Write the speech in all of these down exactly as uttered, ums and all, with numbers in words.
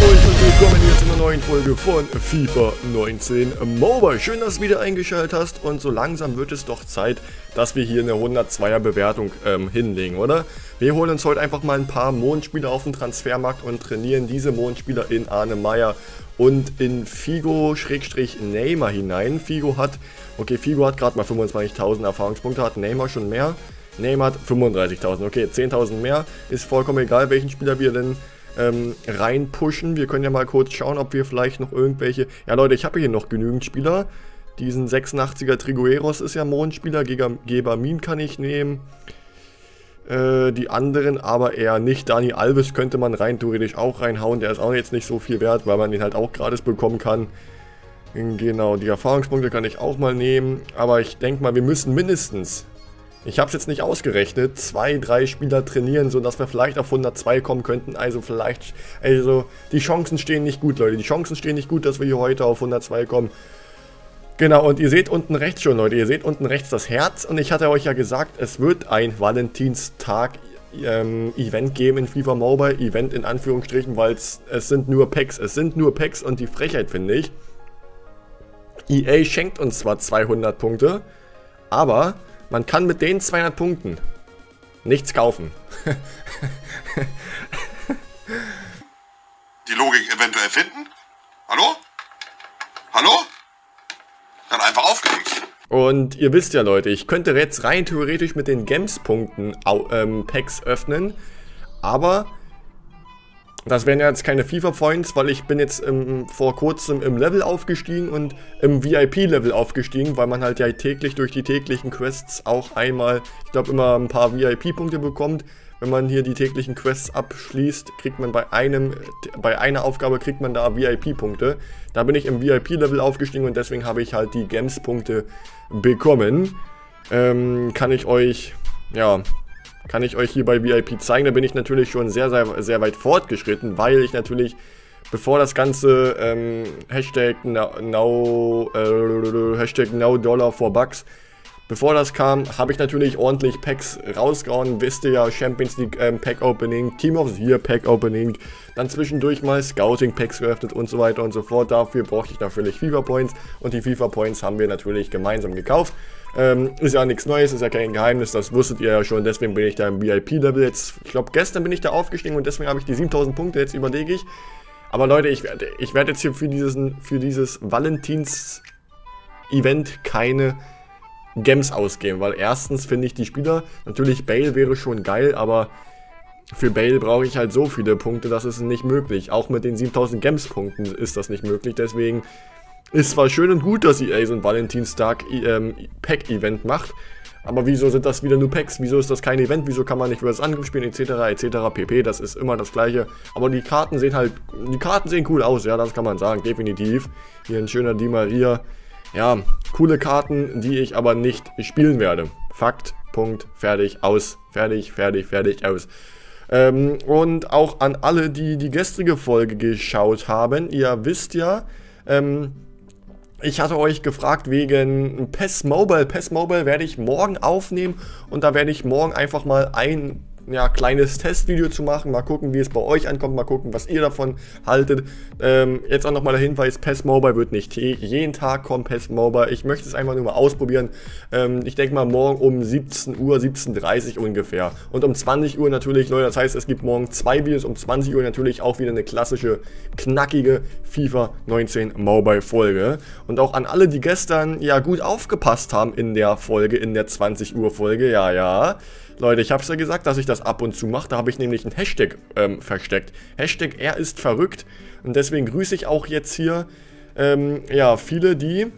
euch und willkommen hier zu einer neuen Folge von FIFA neunzehn Mobile. Schön, dass du wieder eingeschaltet hast und so langsam wird es doch Zeit, dass wir hier eine hundertzweier Bewertung ähm, hinlegen, oder? Wir holen uns heute einfach mal ein paar Mondspieler auf den Transfermarkt und trainieren diese Mondspieler in Arne Meyer und in Figo-Neymar hinein. Figo hat, okay, Figo hat gerade mal fünfundzwanzigtausend Erfahrungspunkte, hat Neymar schon mehr. Neymar hat fünfunddreißigtausend, okay, zehntausend mehr, ist vollkommen egal, welchen Spieler wir denn ähm, reinpushen. Wir können ja mal kurz schauen, ob wir vielleicht noch irgendwelche, ja Leute, ich habe hier noch genügend Spieler. Diesen sechsundachtziger Trigueros ist ja Mondspieler, Gebamin kann ich nehmen. Äh, die anderen aber eher nicht. Dani Alves könnte man rein theoretisch auch reinhauen, der ist auch jetzt nicht so viel wert, weil man den halt auch gratis bekommen kann. Genau, die Erfahrungspunkte kann ich auch mal nehmen, aber ich denke mal, wir müssen mindestens, ich habe es jetzt nicht ausgerechnet, zwei, drei Spieler trainieren, sodass wir vielleicht auf hundertzwei kommen könnten. Also vielleicht, also die Chancen stehen nicht gut, Leute. Die Chancen stehen nicht gut, dass wir hier heute auf hundertzwei kommen. Genau, und ihr seht unten rechts schon, Leute, ihr seht unten rechts das Herz. Und ich hatte euch ja gesagt, es wird ein Valentinstag ähm, Event geben in FIFA Mobile. Event in Anführungsstrichen, weil es sind nur Packs. Es sind nur Packs und die Frechheit, finde ich. E A schenkt uns zwar zweihundert Punkte, aber man kann mit den zweihundert Punkten nichts kaufen. Die Logik eventuell finden? Hallo? Hallo? Dann einfach aufgelegt. Und ihr wisst ja, Leute, ich könnte jetzt rein theoretisch mit den Gems-Punkten ähm, Packs öffnen, aber das wären ja jetzt keine FIFA-Points, weil ich bin jetzt ähm, vor kurzem im Level aufgestiegen und im V I P-Level aufgestiegen, weil man halt ja täglich durch die täglichen Quests auch einmal, ich glaube immer ein paar V I P-Punkte bekommt. Wenn man hier die täglichen Quests abschließt, kriegt man bei einem, bei einer Aufgabe kriegt man da V I P-Punkte. Da bin ich im V I P-Level aufgestiegen und deswegen habe ich halt die Gems-Punkte bekommen. Ähm, kann ich euch, ja... Kann ich euch hier bei V I P zeigen. Da bin ich natürlich schon sehr, sehr, sehr weit fortgeschritten, weil ich natürlich, bevor das ganze ähm, Hashtag now, äh, Hashtag now Dollar for Bucks, bevor das kam, habe ich natürlich ordentlich Packs rausgehauen. Wisst ihr ja, Champions League ähm, Pack Opening, Team of the Year Pack Opening, dann zwischendurch mal Scouting Packs geöffnet und so weiter und so fort. Dafür brauchte ich natürlich FIFA Points und die FIFA Points haben wir natürlich gemeinsam gekauft. Ähm, ist ja nichts Neues, ist ja kein Geheimnis, das wusstet ihr ja schon, deswegen bin ich da im V I P-Level jetzt, ich glaube gestern bin ich da aufgestiegen und deswegen habe ich die siebentausend Punkte, jetzt überlege ich. Aber Leute, ich werde ich werd jetzt hier für, diesen, für dieses Valentins-Event keine Gems ausgeben, weil erstens finde ich die Spieler, natürlich Bale wäre schon geil, aber für Bale brauche ich halt so viele Punkte, das ist nicht möglich. Auch mit den siebentausend Gems-Punkten ist das nicht möglich, deswegen ist zwar schön und gut, dass E A so ein Valentinstag ähm, Pack-Event macht, aber wieso sind das wieder nur Packs? Wieso ist das kein Event? Wieso kann man nicht versus Angriff spielen, etc, etc pp. Das ist immer das Gleiche. Aber die Karten sehen halt, die Karten sehen cool aus, ja, das kann man sagen, definitiv. Hier ein schöner Di Maria. Ja, coole Karten, die ich aber nicht spielen werde. Fakt, Punkt, fertig, aus, fertig, fertig, fertig, aus. Ähm, und auch an alle, die die gestrige Folge geschaut haben, ihr wisst ja, ähm, ich hatte euch gefragt wegen P E S Mobile. P E S Mobile werde ich morgen aufnehmen und da werde ich morgen einfach mal ein ja, kleines Testvideo zu machen. Mal gucken, wie es bei euch ankommt, mal gucken, was ihr davon haltet. Ähm, jetzt auch nochmal der Hinweis, P E S Mobile wird nicht jeden Tag kommen, P E S Mobile. Ich möchte es einfach nur mal ausprobieren. Ähm, ich denke mal morgen um siebzehn Uhr, siebzehn Uhr dreißig ungefähr. Und um zwanzig Uhr natürlich, Leute, das heißt, es gibt morgen zwei Videos, um zwanzig Uhr natürlich auch wieder eine klassische, knackige FIFA neunzehn Mobile Folge. Und auch an alle, die gestern ja gut aufgepasst haben in der Folge, in der zwanzig Uhr Folge, ja, ja. Leute, ich habe es ja gesagt, dass ich das ab und zu mache. Da habe ich nämlich einen Hashtag ähm, versteckt. Hashtag er ist verrückt. Und deswegen grüße ich auch jetzt hier ähm, ja, viele, die,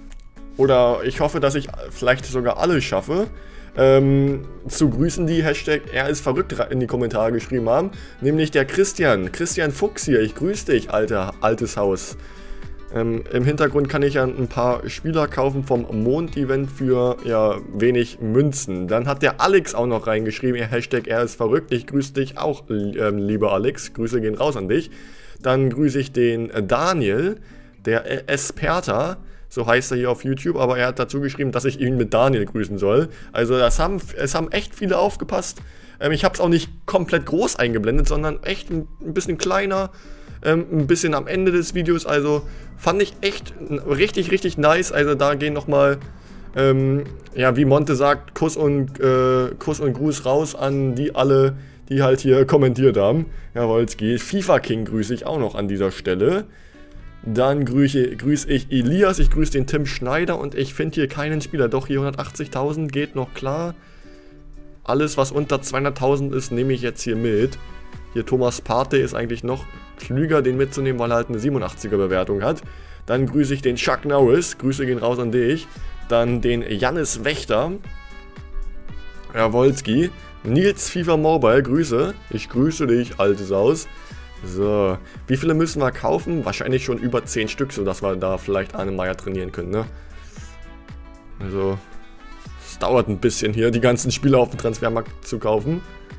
oder ich hoffe, dass ich vielleicht sogar alle schaffe, ähm, zu grüßen, die Hashtag er ist verrückt in die Kommentare geschrieben haben. Nämlich der Christian. Christian Fuchs hier. Ich grüße dich, alter, altes Haus. Ähm, Im Hintergrund kann ich ja ein paar Spieler kaufen vom Mond-Event für ja, wenig Münzen. Dann hat der Alex auch noch reingeschrieben, ihr Hashtag er ist verrückt. Ich grüße dich auch, ähm, lieber Alex. Grüße gehen raus an dich. Dann grüße ich den Daniel, der Esperta, So heißt er hier auf YouTube, aber er hat dazu geschrieben, dass ich ihn mit Daniel grüßen soll. Also das haben, es haben echt viele aufgepasst. Ähm, ich habe es auch nicht komplett groß eingeblendet, sondern echt ein, ein bisschen kleiner, ähm, ein bisschen am Ende des Videos. Also fand ich echt richtig, richtig nice. Also da gehen nochmal, ähm, ja, wie Monte sagt, Kuss und, äh, Kuss und Gruß raus an die alle, die halt hier kommentiert haben. Herr Wolski, FIFA King grüße ich auch noch an dieser Stelle. Dann grüße, grüße ich Elias, ich grüße den Tim Schneider und ich finde hier keinen Spieler. Doch, hier hundertachtzigtausend geht noch klar. Alles, was unter zweihunderttausend ist, nehme ich jetzt hier mit. Hier Thomas Partey ist eigentlich noch klüger, den mitzunehmen, weil er halt eine siebenundachtziger Bewertung hat. Dann grüße ich den Chuck Norris, Grüße gehen raus an dich. Dann den Jannis Wächter. Herr Wolski. Nils FIFA Mobile, Grüße. Ich grüße dich, altes Haus. So, wie viele müssen wir kaufen? Wahrscheinlich schon über zehn Stück, sodass wir da vielleicht Arne Meyer trainieren können, ne? Also, es dauert ein bisschen hier, die ganzen Spieler auf dem Transfermarkt zu kaufen.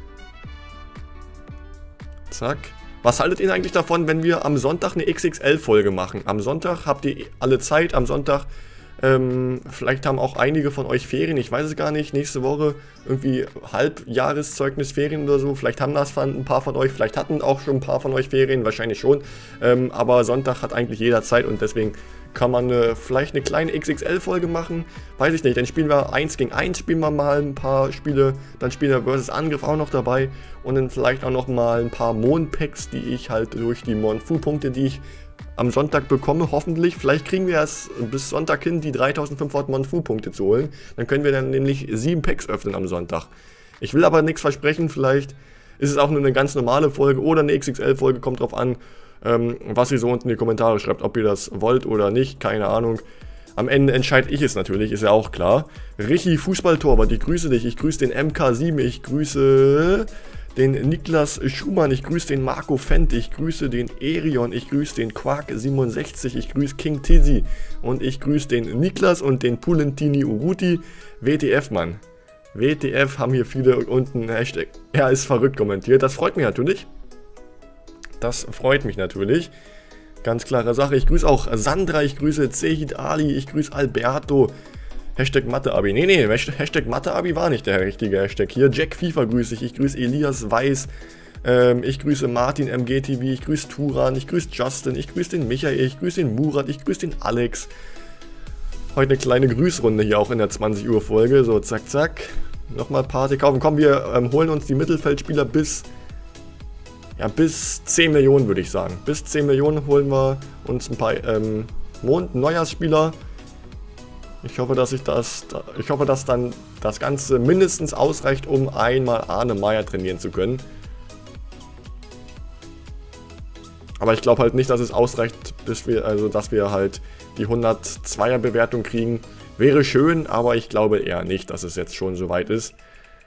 Zack. Was haltet ihr eigentlich davon, wenn wir am Sonntag eine X X L-Folge machen? Am Sonntag habt ihr alle Zeit, am Sonntag, ähm, vielleicht haben auch einige von euch Ferien, ich weiß es gar nicht, nächste Woche irgendwie Halbjahreszeugnisferien oder so, vielleicht haben das ein paar von euch, vielleicht hatten auch schon ein paar von euch Ferien, wahrscheinlich schon, ähm, aber Sonntag hat eigentlich jeder Zeit und deswegen kann man äh, vielleicht eine kleine X X L-Folge machen, weiß ich nicht, dann spielen wir eins gegen eins, spielen wir mal ein paar Spiele, dann spielen wir versus Angriff auch noch dabei und dann vielleicht auch noch mal ein paar Mondpacks, die ich halt durch die Monfu-Punkte, die ich am Sonntag bekomme, hoffentlich. Vielleicht kriegen wir es bis Sonntag hin, die dreitausendfünfhundert Monfu-Punkte zu holen. Dann können wir dann nämlich sieben Packs öffnen am Sonntag. Ich will aber nichts versprechen, vielleicht ist es auch nur eine ganz normale Folge oder eine X X L-Folge, kommt drauf an, ähm, was ihr so unten in die Kommentare schreibt, ob ihr das wollt oder nicht, keine Ahnung. Am Ende entscheide ich es natürlich, ist ja auch klar. Richi Fußballtorwart, ich grüße dich, ich grüße den M K sieben, ich grüße den Niklas Schumann, ich grüße den Marco Fendt, ich grüße den Erion, ich grüße den Quark siebenundsechzig, ich grüße King Tizzy und ich grüße den Niklas und den Pulentini Uruti. W T F, Mann. W T F haben hier viele unten Hashtag, er ist verrückt kommentiert, das freut mich natürlich. Das freut mich natürlich. Ganz klare Sache, ich grüße auch Sandra, ich grüße Zehid Ali, ich grüße Alberto. Hashtag Mathe-Abi. Nee, nee, Hashtag Mathe-Abi war nicht der richtige Hashtag hier. Jack FIFA grüße ich, ich grüße Elias Weiß, ähm, ich grüße Martin M G T V, ich grüße Turan, ich grüße Justin, ich grüße den Michael, ich grüße den Murat, ich grüße den Alex. Heute eine kleine Grüßrunde hier auch in der zwanzig Uhr Folge. So, zack, zack. Nochmal Party kaufen. Komm, wir ähm, holen uns die Mittelfeldspieler bis, ja, bis zehn Millionen, würde ich sagen. Bis zehn Millionen holen wir uns ein paar ähm, Mond-Neujahrsspieler. Ich hoffe, dass ich das, ich hoffe, dass dann das Ganze mindestens ausreicht, um einmal Arne Meyer trainieren zu können. Aber ich glaube halt nicht, dass es ausreicht, bis wir, also dass wir halt die hundertzweier Bewertung kriegen. Wäre schön, aber ich glaube eher nicht, dass es jetzt schon so weit ist.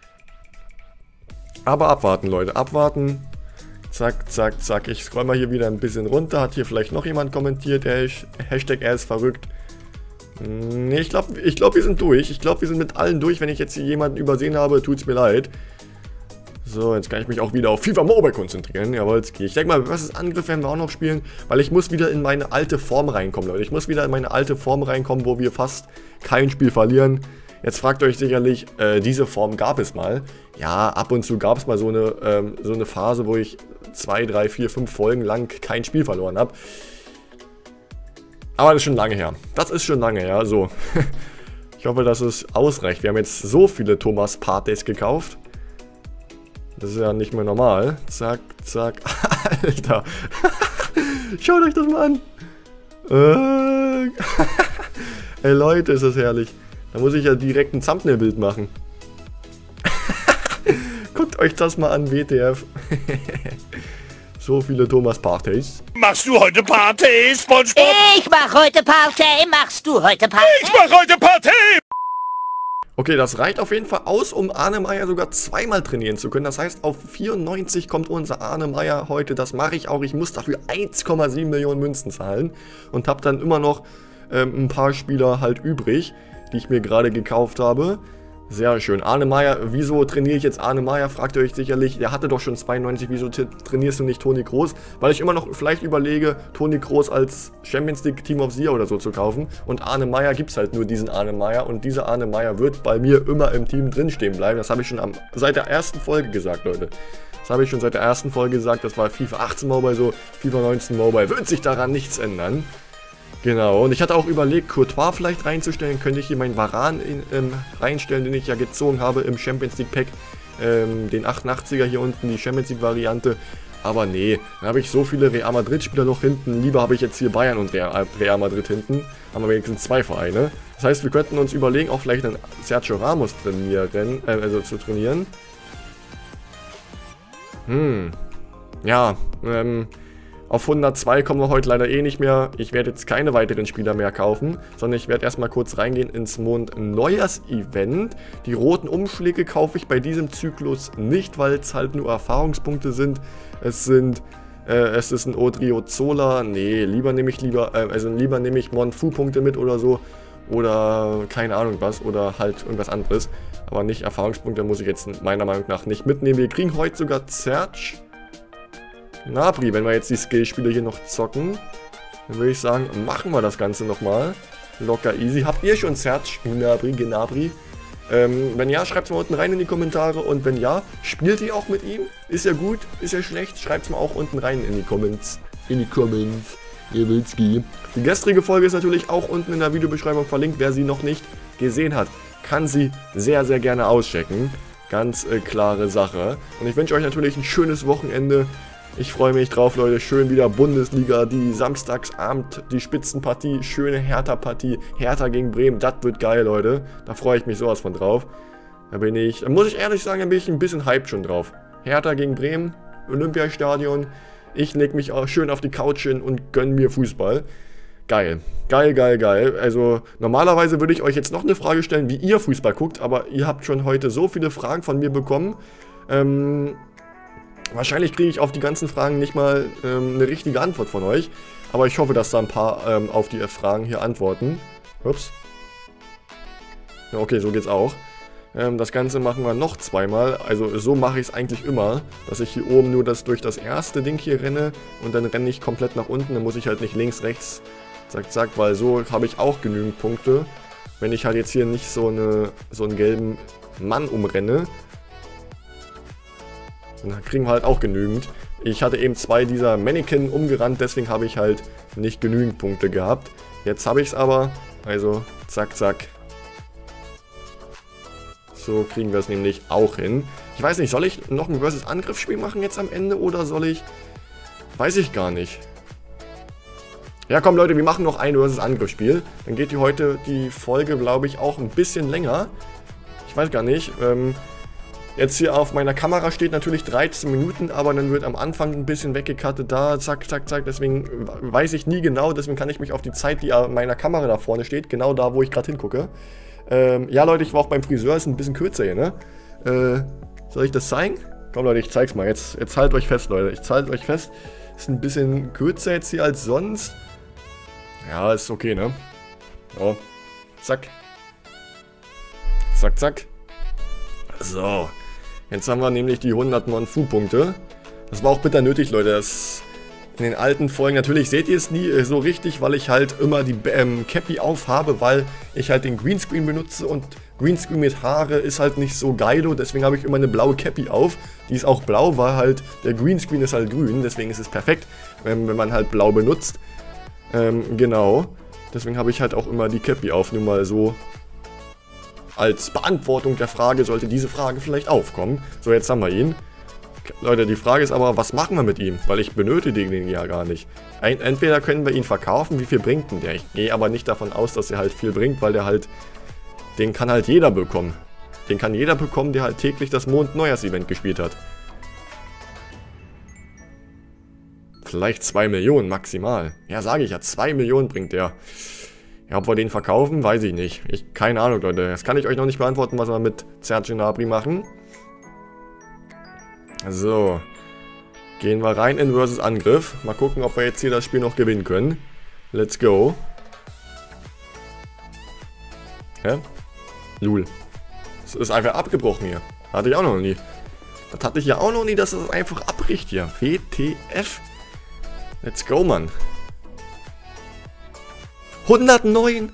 Aber abwarten, Leute, abwarten. Zack, zack, zack. Ich scroll mal hier wieder ein bisschen runter. Hat hier vielleicht noch jemand kommentiert? Hashtag er ist verrückt. Nee, ich glaube, ich glaub, wir sind durch. Ich glaube, wir sind mit allen durch. Wenn ich jetzt hier jemanden übersehen habe, tut es mir leid. So, jetzt kann ich mich auch wieder auf FIFA Mobile konzentrieren. Jawohl, jetzt gehe ich. Ich denke mal, was ist Angriff, werden wir auch noch spielen. Weil ich muss wieder in meine alte Form reinkommen, Leute. Ich muss wieder in meine alte Form reinkommen, wo wir fast kein Spiel verlieren. Jetzt fragt euch sicherlich, äh, diese Form gab es mal. Ja, ab und zu gab es mal so eine, ähm, so eine Phase, wo ich zwei, drei, vier, fünf Folgen lang kein Spiel verloren habe. Aber das ist schon lange her. Das ist schon lange her, so. Ich hoffe, dass es ausreicht. Wir haben jetzt so viele Thomas Parteys gekauft. Das ist ja nicht mehr normal. Zack, zack. Alter. Schaut euch das mal an. Äh. Ey Leute, ist das herrlich. Da muss ich ja direkt ein Thumbnail-Bild machen. Guckt euch das mal an, W T F. So viele Thomas Parteys. Machst du heute Party, SpongeBob? Ich mach heute Party. Machst du heute Party? Ich mach heute Party! Okay, das reicht auf jeden Fall aus, um Arne Meyer sogar zweimal trainieren zu können. Das heißt, auf vierundneunzig kommt unser Arne Meyer heute. Das mache ich auch. Ich muss dafür eins Komma sieben Millionen Münzen zahlen. Und habe dann immer noch ähm, ein paar Spieler halt übrig, die ich mir gerade gekauft habe. Sehr schön. Arne Meyer, wieso trainiere ich jetzt Arne Meyer? Fragt ihr euch sicherlich. Der hatte doch schon zweiundneunzig, wieso trainierst du nicht Toni Kroos? Weil ich immer noch vielleicht überlege, Toni Kroos als Champions League Team of the Year oder so zu kaufen. Und Arne Meyer gibt es halt nur diesen Arne Meyer. Und dieser Arne Meyer wird bei mir immer im Team drinstehen bleiben. Das habe ich schon am, seit der ersten Folge gesagt, Leute. Das habe ich schon seit der ersten Folge gesagt. Das war FIFA achtzehn Mobile so, FIFA neunzehn Mobile. Wird sich daran nichts ändern. Genau, und ich hatte auch überlegt, Courtois vielleicht reinzustellen. Könnte ich hier meinen Varan in, ähm, reinstellen, den ich ja gezogen habe im Champions League Pack. Ähm, den achtundachtziger hier unten, die Champions League Variante. Aber nee, dann habe ich so viele Real Madrid Spieler noch hinten. Lieber habe ich jetzt hier Bayern und Real, Real Madrid hinten. Haben wir wenigstens zwei Vereine. Das heißt, wir könnten uns überlegen, auch vielleicht einen Sergio Ramos trainieren, äh, also zu trainieren. Hm, ja, ähm... Auf hundertzwei kommen wir heute leider eh nicht mehr. Ich werde jetzt keine weiteren Spieler mehr kaufen, sondern ich werde erstmal kurz reingehen ins Mond-Neujahrs-Event. Die roten Umschläge kaufe ich bei diesem Zyklus nicht, weil es halt nur Erfahrungspunkte sind. Es sind, äh, es ist ein Odriozola. Nee, lieber nehme ich lieber, äh, also lieber nehme ich Monfu-Punkte mit oder so. Oder keine Ahnung was, oder halt irgendwas anderes. Aber nicht Erfahrungspunkte muss ich jetzt meiner Meinung nach nicht mitnehmen. Wir kriegen heute sogar Serge Gnabry, wenn wir jetzt die Skillspiele hier noch zocken, dann würde ich sagen, machen wir das Ganze nochmal. Locker easy. Habt ihr schon Serge Gnabry, Gnabry? Ähm, wenn ja, schreibt es mal unten rein in die Kommentare. Und wenn ja, spielt ihr auch mit ihm? Ist er gut? Ist er schlecht? Schreibt es mal auch unten rein in die Comments. In die Comments. Ihr willt's gehen. Die gestrige Folge ist natürlich auch unten in der Videobeschreibung verlinkt. Wer sie noch nicht gesehen hat, kann sie sehr, sehr gerne auschecken. Ganz äh, klare Sache. Und ich wünsche euch natürlich ein schönes Wochenende. Ich freue mich drauf, Leute. Schön wieder Bundesliga, die Samstagsabend, die Spitzenpartie, schöne Hertha-Partie. Hertha gegen Bremen, das wird geil, Leute. Da freue ich mich sowas von drauf. Da bin ich, da muss ich ehrlich sagen, da bin ich ein bisschen hyped schon drauf. Hertha gegen Bremen, Olympiastadion. Ich leg mich auch schön auf die Couch hin und gönn mir Fußball. Geil, geil, geil, geil. Also normalerweise würde ich euch jetzt noch eine Frage stellen, wie ihr Fußball guckt. Aber ihr habt schon heute so viele Fragen von mir bekommen. Ähm... Wahrscheinlich kriege ich auf die ganzen Fragen nicht mal ähm, eine richtige Antwort von euch. Aber ich hoffe, dass da ein paar ähm, auf die Fragen hier antworten. Ups. Ja, okay, so geht's auch. Ähm, das Ganze machen wir noch zweimal. Also so mache ich es eigentlich immer. Dass ich hier oben nur das durch das erste Ding hier renne. Und dann renne ich komplett nach unten. Dann muss ich halt nicht links, rechts, zack, zack. Weil so habe ich auch genügend Punkte. Wenn ich halt jetzt hier nicht so, eine, so einen gelben Mann umrenne. Dann kriegen wir halt auch genügend. Ich hatte eben zwei dieser Mannequin umgerannt, deswegen habe ich halt nicht genügend Punkte gehabt. Jetzt habe ich es aber, also zack, zack. So kriegen wir es nämlich auch hin. Ich weiß nicht, soll ich noch ein Versus-Angriffsspiel machen jetzt am Ende oder soll ich... Weiß ich gar nicht. Ja komm Leute, wir machen noch ein Versus-Angriffsspiel. Dann geht die heute die Folge, glaube ich, auch ein bisschen länger. Ich weiß gar nicht, ähm... Jetzt hier auf meiner Kamera steht natürlich dreizehn Minuten, aber dann wird am Anfang ein bisschen weggekattet, da, zack, zack, zack, deswegen weiß ich nie genau, deswegen kann ich mich auf die Zeit, die an meiner Kamera da vorne steht, genau da, wo ich gerade hingucke. Ähm, ja Leute, ich war auch beim Friseur, ist ein bisschen kürzer hier, ne? Äh, soll ich das zeigen? Komm Leute, ich zeig's mal, jetzt, jetzt haltet euch fest, Leute, ich halte euch fest, ist ein bisschen kürzer jetzt hier als sonst. Ja, ist okay, ne? So, zack. Zack, zack. So. Jetzt haben wir nämlich die hundert Monfu-Punkte. Das war auch bitter nötig, Leute. Das in den alten Folgen, natürlich seht ihr es nie äh, so richtig, weil ich halt immer die ähm, Cappy aufhabe, weil ich halt den Greenscreen benutze und Greenscreen mit Haare ist halt nicht so geilo. Deswegen habe ich immer eine blaue Cappy auf. Die ist auch blau, weil halt der Greenscreen ist halt grün. Deswegen ist es perfekt, wenn, wenn man halt blau benutzt. Ähm, genau. Deswegen habe ich halt auch immer die Cappy auf, nur mal so... Als Beantwortung der Frage sollte diese Frage vielleicht aufkommen. So, jetzt haben wir ihn. Leute, die Frage ist aber, was machen wir mit ihm? Weil ich benötige den ja gar nicht. Ein, entweder können wir ihn verkaufen, wie viel bringt denn der? Ich gehe aber nicht davon aus, dass er halt viel bringt, weil der halt... Den kann halt jeder bekommen. Den kann jeder bekommen, der halt täglich das Mond-Neujahrs-Event gespielt hat. Vielleicht zwei Millionen maximal. Ja, sage ich ja, zwei Millionen bringt der. Ja, ob wir den verkaufen, weiß ich nicht. Ich, keine Ahnung, Leute. Das kann ich euch noch nicht beantworten, was wir mit Serge Gnabry machen. So. Gehen wir rein in Versus Angriff. Mal gucken, ob wir jetzt hier das Spiel noch gewinnen können. Let's go. Hä? Lul. Es ist einfach abgebrochen hier. Hatte ich auch noch nie. Das hatte ich ja auch noch nie, dass es einfach abbricht hier. W T F. Let's go, Mann. hundertneun.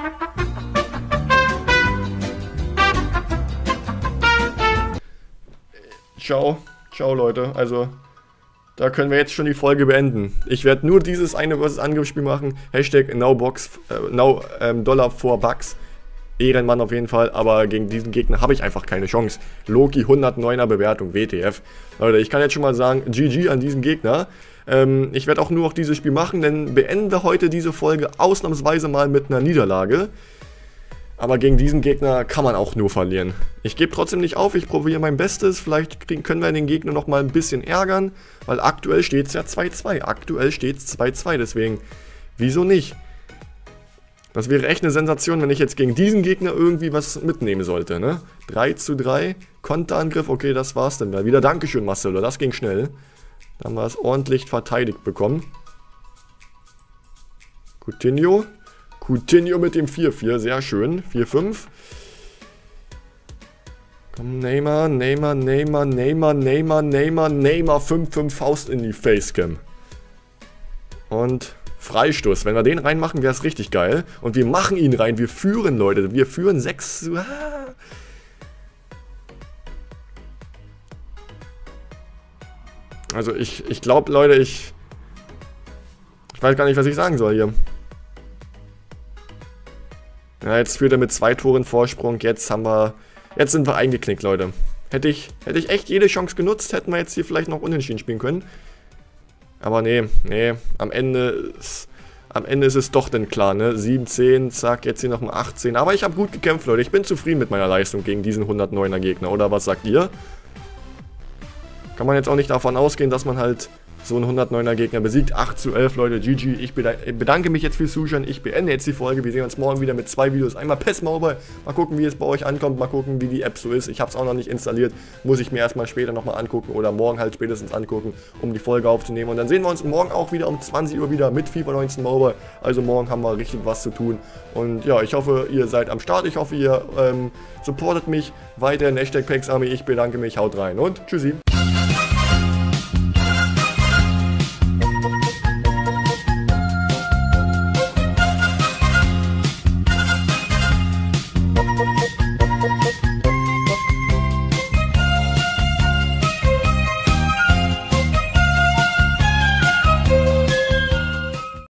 Ciao. Ciao, Leute. Also, da können wir jetzt schon die Folge beenden. Ich werde nur dieses eine versus Angriffsspiel machen. Hashtag NowBox, äh, Now ähm, Dollar for Bucks. Ehrenmann auf jeden Fall, aber gegen diesen Gegner habe ich einfach keine Chance. Loki hundertneuner Bewertung, W T F. Leute, ich kann jetzt schon mal sagen, G G an diesen Gegner. Ähm, ich werde auch nur noch dieses Spiel machen, denn beende heute diese Folge ausnahmsweise mal mit einer Niederlage. Aber gegen diesen Gegner kann man auch nur verlieren. Ich gebe trotzdem nicht auf, ich probiere mein Bestes. Vielleicht kriegen, können wir den Gegner noch mal ein bisschen ärgern, weil aktuell steht es ja zwei zwei. Aktuell steht es zwei zwei, deswegen, wieso nicht? Das wäre echt eine Sensation, wenn ich jetzt gegen diesen Gegner irgendwie was mitnehmen sollte, ne? drei zu drei, Konterangriff, okay, das war's dann wieder. Dankeschön, Marcelo, das ging schnell. Da haben wir es ordentlich verteidigt bekommen. Coutinho. Coutinho mit dem vier vier, sehr schön. vier fünf. Komm, Neymar, Neymar, Neymar, Neymar, Neymar, Neymar, Neymar, fünf fünf Faust in die Facecam. Und Freistoß. Wenn wir den reinmachen, wäre es richtig geil. Und wir machen ihn rein. Wir führen, Leute. Wir führen sechs zu... Also ich, ich glaube, Leute, ich... Ich weiß gar nicht, was ich sagen soll hier. Ja, jetzt führt er mit zwei Toren Vorsprung. Jetzt haben wir... Jetzt sind wir eingeknickt, Leute. Hätte ich, hätte ich echt jede Chance genutzt, hätten wir jetzt hier vielleicht noch unentschieden spielen können. Aber nee, nee, am Ende ist, am Ende ist es doch dann klar, ne? sieben zehn, zack, jetzt hier nochmal achtzehn. Aber ich habe gut gekämpft, Leute. Ich bin zufrieden mit meiner Leistung gegen diesen hundertneuner Gegner. Oder was sagt ihr? Kann man jetzt auch nicht davon ausgehen, dass man halt so einen hundertneuner Gegner besiegt. acht zu elf, Leute, G G. Ich bedanke mich jetzt fürs Zuschauen. Ich beende jetzt die Folge. Wir sehen uns morgen wieder mit zwei Videos. Einmal P E S Mobile. Mal gucken, wie es bei euch ankommt. Mal gucken, wie die App so ist. Ich habe es auch noch nicht installiert. Muss ich mir erstmal später nochmal angucken. Oder morgen halt spätestens angucken, um die Folge aufzunehmen. Und dann sehen wir uns morgen auch wieder um zwanzig Uhr wieder mit FIFA neunzehn Mobile. Also morgen haben wir richtig was zu tun. Und ja, ich hoffe, ihr seid am Start. Ich hoffe, ihr ähm, supportet mich weiter. Hashtag PaxArmy. Ich bedanke mich. Haut rein und tschüssi.